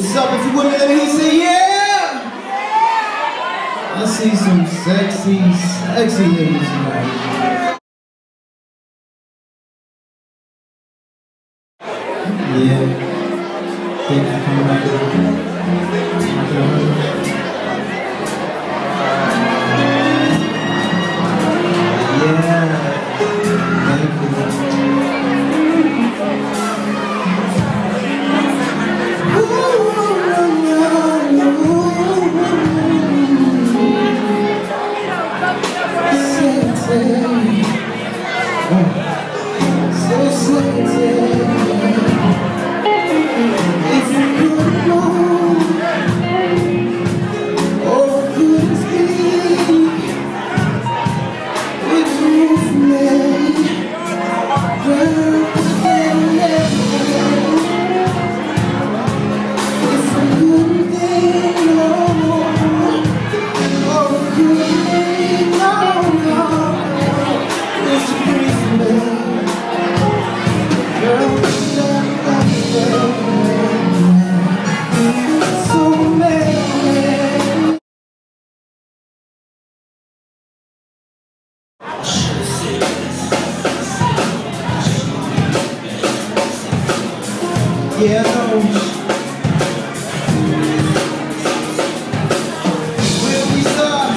What's up, if you with me, let me hear you say yeah! I see some sexy ladies tonight. Yeah. Thank you for coming out there. Yeah. Thank you. Yeah, I know. Where we start?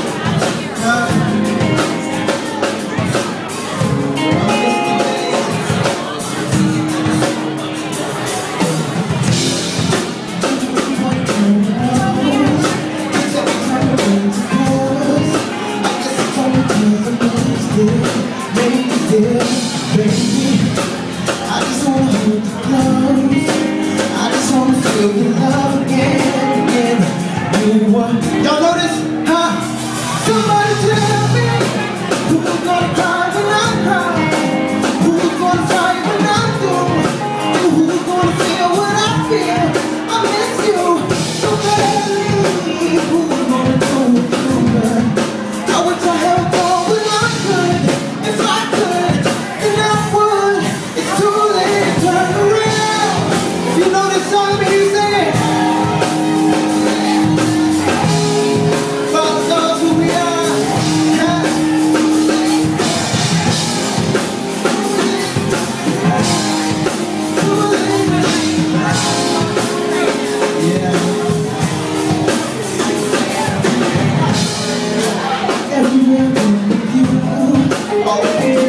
I just wanna hold you close. I just wanna feel your love again. Y'all know this? Huh? Somebody tell me who's gonna cry when I cry? Who's gonna fight when I do? Who's gonna feel what I feel? I miss you so badly. Who's gonna do it? I wish I held on when I could. If I could, then I would. It's too late to turn around. If you know this song, let me hear you sing it. Foxwoods, who we are. Yeah. Everywhere with you. Always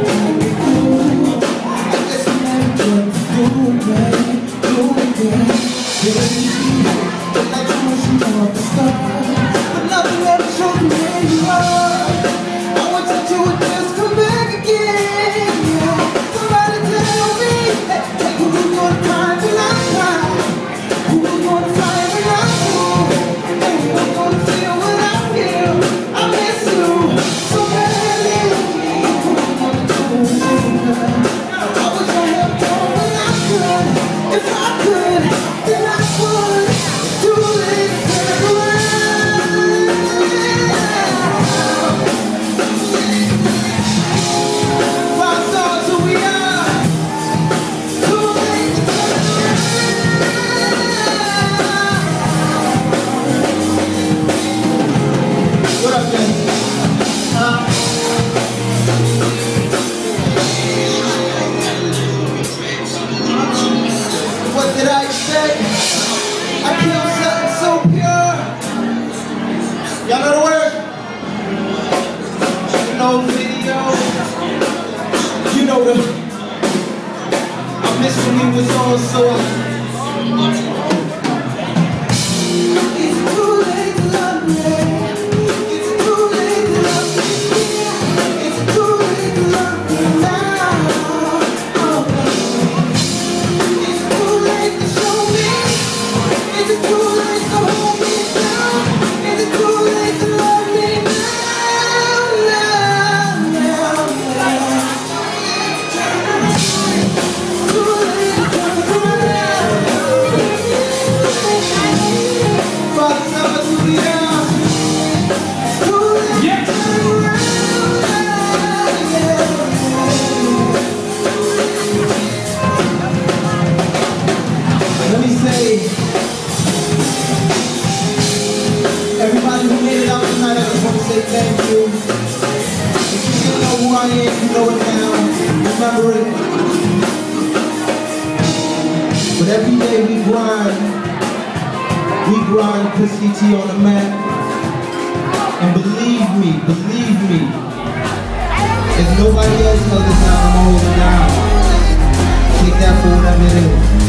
y'all know the word? You know video. You know the I miss when he was on so it's too late to love me. It's too late to love me. It's too late to love me now. It's too late to show me. Is it too late to hold me down? Is it too late to love me now? Too late to turn around. every day we grind Pussy T on the map. And believe me, if nobody else knows this album, I'm holding down. Take that for whatever it is.